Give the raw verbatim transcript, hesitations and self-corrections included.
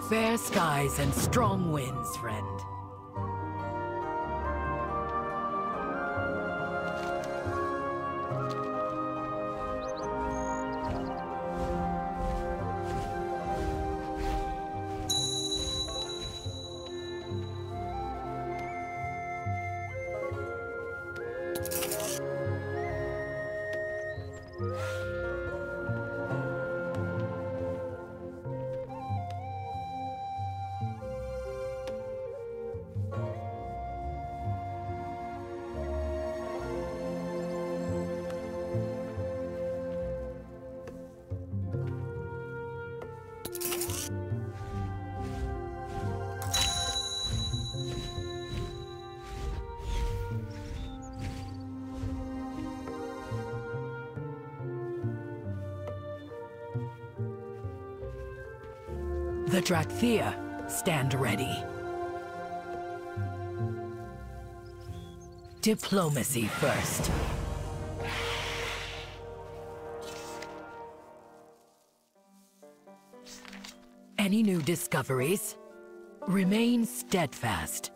Fair skies and strong winds, friend. The Drakthea stand ready. Diplomacy first. Any new discoveries? Remain steadfast.